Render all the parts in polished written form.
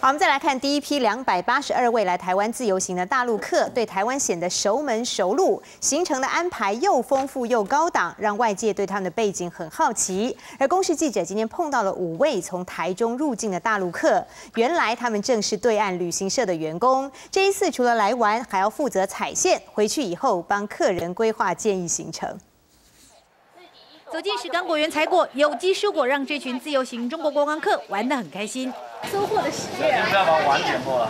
好，我们再来看第一批282位来台湾自由行的大陆客，对台湾显得熟门熟路，行程的安排又丰富又高档，让外界对他们的背景很好奇。而公视记者今天碰到了5位从台中入境的大陆客，原来他们正是对岸旅行社的员工。这一次除了来玩，还要负责踩线，回去以后帮客人规划建议行程。 走进石冈果园采果，有机蔬果让这群自由行中国观光客玩得很开心，收获的喜悦啊！ 不要把碗点破了。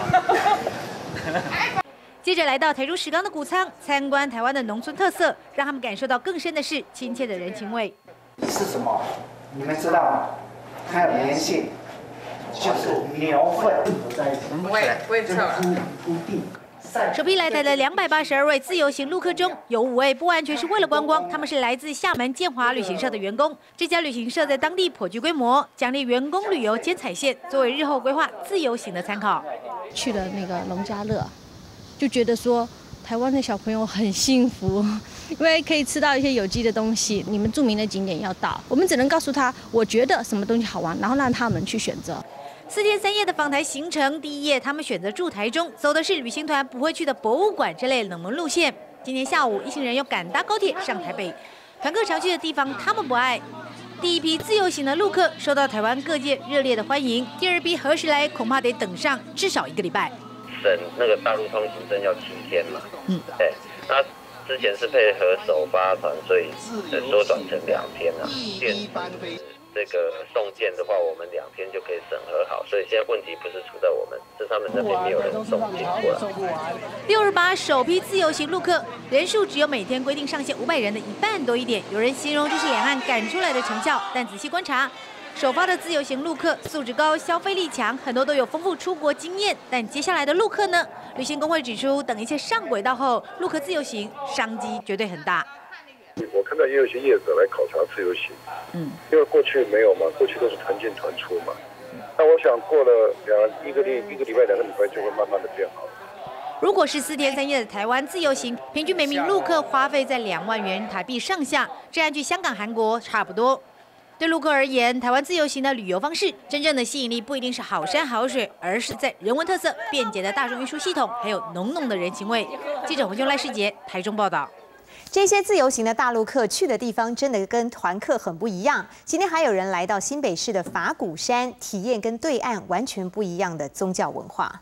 接着来到台中石冈的谷仓，参观台湾的农村特色，让他们感受到更深的是亲切的人情味。 是什么？你们知道吗？它有粘性，就是牛粪合在一起， 不会臭了。 铺地。 首批来台的282位自由行陆客中，有5位不完全是为了观光，他们是来自厦门建华旅行社的员工。这家旅行社在当地颇具规模，奖励员工旅游兼踩线，作为日后规划自由行的参考。 去了那个农家乐，就觉得说台湾的小朋友很幸福，因为可以吃到一些有机的东西。你们著名的景点要到，我们只能告诉他，我觉得什么东西好玩，然后让他们去选择。 4天3夜的访台行程，第1夜他们选择住台中，走的是旅行团不会去的博物馆这类冷门路线。今天下午，一行人又赶搭高铁上台北，团客常去的地方他们不爱。第一批自由行的陆客受到台湾各界热烈的欢迎，第2批何时来，恐怕得等上至少1个礼拜。 省那个大陆通行证要7天嘛，对，那之前是配合首发团，所以缩短成2天了。这个送件的话，我们2天就可以审核好，所以现在问题不是出在我们，是他们那边没有人送件过来。 628首批自由行陆客人数只有每天规定上限500人的1半多一点，有人形容这是两岸赶出来的成效，但仔细观察，首发的自由行陆客素质高、消费力强，很多都有丰富出国经验。但接下来的陆客呢？旅行工会指出，等一切上轨道后，陆客自由行商机绝对很大。 我看到也有些业者来考察自由行，因为过去没有嘛，过去都是团进团出嘛。那我想过了1个礼拜、2个礼拜就会慢慢的变好。 如果是4天3夜的台湾自由行，平均每名陆客花费在2万元台币上下，这按距香港、韩国差不多。对陆客而言，台湾自由行的旅游方式，真正的吸引力不一定是好山好水，而是在人文特色、便捷的大众运输系统，还有浓浓的人情味。记者黄俊赖世杰台中报道。 这些自由行的大陆客去的地方真的跟团客很不一样。今天还有人来到新北市的法鼓山，体验跟对岸完全不一样的宗教文化。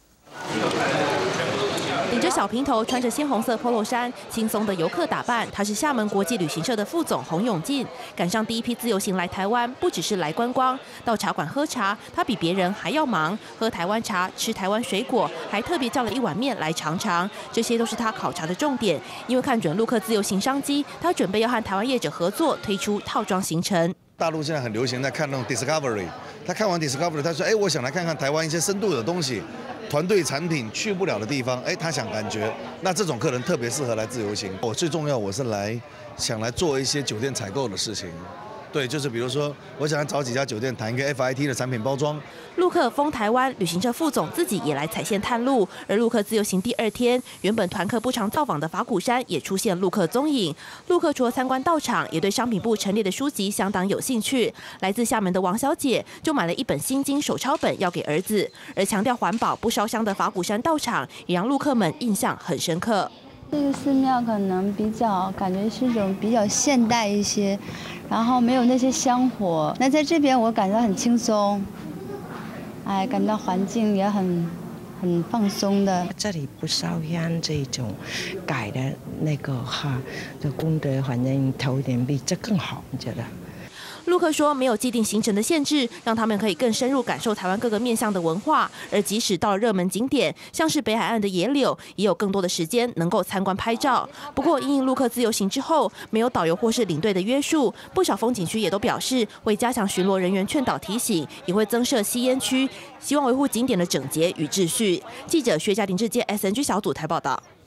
顶着小平头，穿着鲜红色 polo 衫，轻松的游客打扮。他是厦门国际旅行社的副总洪永进。赶上第一批自由行来台湾，不只是来观光，到茶馆喝茶，他比别人还要忙。喝台湾茶，吃台湾水果，还特别叫了1碗面来尝尝。这些都是他考察的重点。因为看准陆客自由行商机，他准备要和台湾业者合作，推出套装行程。 大陆现在很流行在看那种 Discovery， 他看完 Discovery， 他说：“哎，我想来看看台湾一些深度的东西。” 团队产品去不了的地方，哎，他想感觉，那这种客人特别适合来自由行。我最重要，我是想来做一些酒店采购的事情。对，就是比如说，我想来找几家酒店谈一个 FIT 的产品包装。 陆客封台湾，旅行社副总自己也来踩线探路。而陆客自由行第2天，原本团客不常造访的法鼓山也出现陆客踪影。陆客除了参观道场，也对商品部陈列的书籍相当有兴趣。来自厦门的王小姐就买了一本心经手抄本要给儿子。而强调环保不烧香的法鼓山道场，也让陆客们印象很深刻。 这个寺庙可能比较感觉是一种比较现代一些，然后没有那些香火。那在这边我感到很轻松，哎，感到环境也很放松的。 这里不烧香这种改的那个的功德，反正投一点币，这更好，你觉得？ 陆客说，没有既定行程的限制，让他们可以更深入感受台湾各个面向的文化。而即使到了热门景点，像是北海岸的野柳，也有更多的时间能够参观拍照。不过，因应陆客自由行之后，没有导游或是领队的约束，不少风景区也都表示会加强巡逻人员劝导提醒，也会增设吸烟区，希望维护景点的整洁与秩序。记者薛家林志坚 SNG 小组台报道。